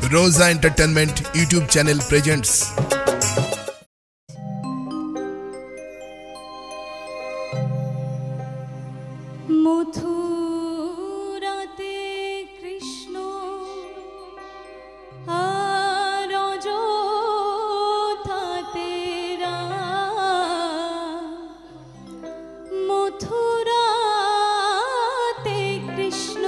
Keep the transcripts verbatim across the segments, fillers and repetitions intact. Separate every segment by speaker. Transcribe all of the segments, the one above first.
Speaker 1: Rosa Entertainment YouTube channel presents
Speaker 2: মথুরাতে Krishna আর অযোধ্যাতে রাম। মথুরাতে কৃষ্ণ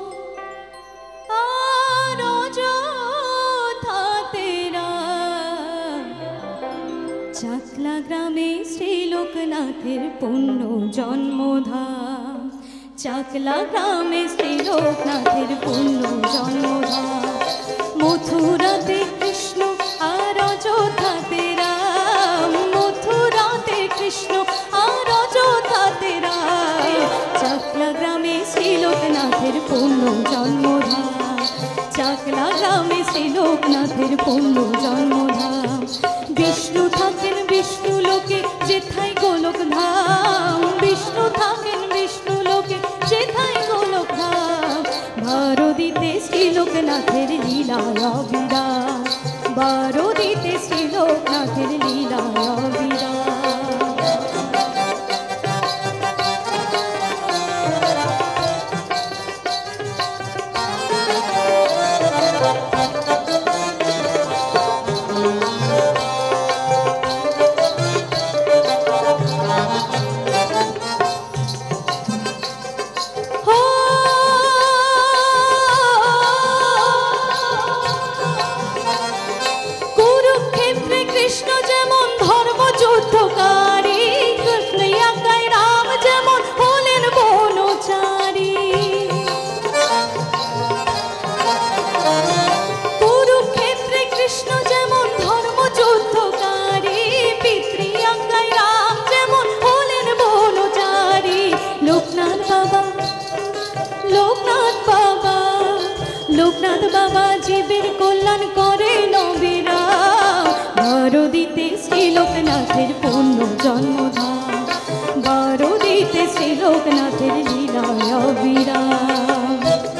Speaker 2: আর অযোধ্যাতে রাম। চাকলা গ্রামে শ্রী লোকনাথের পুণ্য জন্মধাম। চাকলা গ্রামে শ্রী লোকনাথের পুণ্য জন্মধাম। মথুরাতে কৃষ্ণ আর অযোধ্যাতে রাম। মথুরাতে কৃষ্ণ আর অযোধ্যাতে রাম। চাকলা গ্রামে শ্রী লোকনাথের পুণ্য জন্মধাম। চাকলা গ্রামে শ্রী লোকনাথের পুণ্য জন্মধাম। বিষ্ণু থাকেন বিষ্ণু লোকে যেথায় গোলক ধাম। বিষ্ণু থাকেন বিষ্ণু লোকে যেথায় গোলক ধাম। ভারতীতে শ্রী লোকনাথের লীলায় অবিরাম। ভারতীতে শ্রী লোকনাথের লীলায় অবিরাম। কৃষ্ণ যেমন ধর্ম যুদ্ধকারী, কৃষ্ণ একাই রাম যেমন হলেন বনচারী। কুরুক্ষেত্রে কৃষ্ণ যেমন ধর্ম যুদ্ধকারী, পিতৃ একাই রাম যেমন হলেন বনচারী। লোকনাথ বাবা লোকনাথ বাবা লোকনাথ বাবা জীবের কল্যাণ করেন অবিরাম। ভারতীতে শ্রী লোকনাথের পুণ্য জন্মধাম। ভারতীতে শ্রী লোকনাথের লীলায় অবিরাম।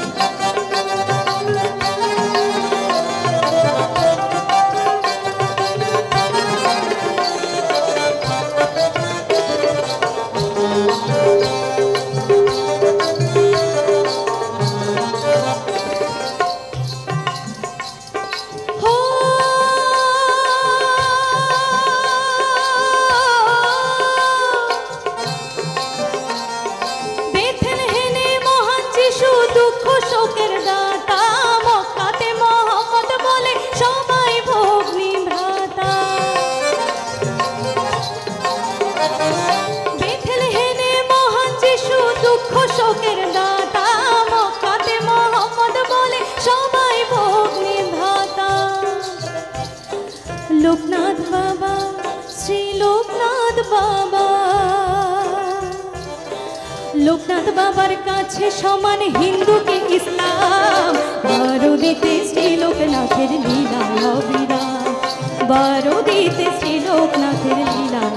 Speaker 2: শোকের দাতা মক্কাতে মোহাম্মদ বলে সবাই ভোগ নিভ্রাতা। বেথলেহেমে মহান যিশু দুঃখ শোকের দাতা মক্কাতে মোহাম্মদ বলে সবাই ভোগ নিভ্রাতা। লোকনাথ বাবা শ্রী লোকনাথ বাবা লোকনাথ বাবার কাছে সমান হিন্দুকে ইসলাম। ভারতীতে শ্রী লোকনাথের লীলায় অবিরাম। ভারতীতে শ্রী লোকনাথের লীলায়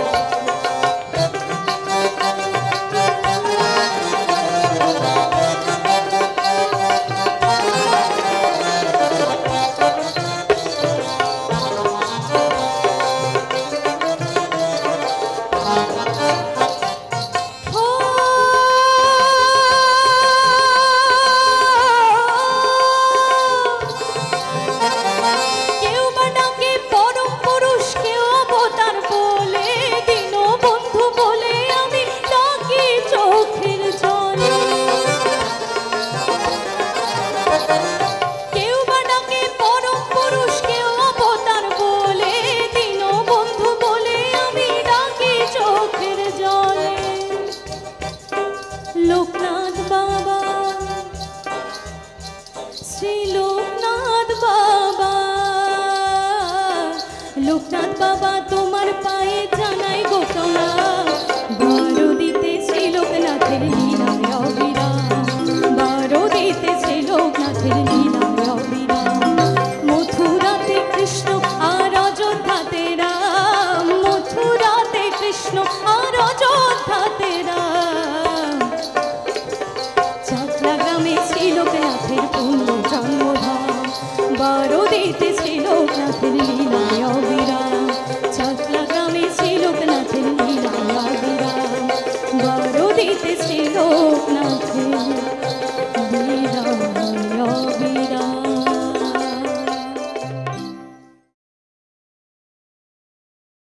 Speaker 2: লোকনাথ বাবা শ্রী লোকনাথ বাবা লোকনাথ বাবা তোমার পায়ে জানাই গো প্রণাম। ভারতীতে শ্রী লোকনাথের লীলায় অবিরাম। ভারতীতে শ্রী লোকনাথের লীলায় অবিরাম। মথুরাতে কৃষ্ণ আর অযোধ্যাতে রাম। মথুরাতে কৃষ্ণ আর অযোধ্যাতে রাম। চাকলা গ্রামে শ্রী লোকনাথের পুণ্য জন্মধাম। দিতে শ্রীলোকনাথে।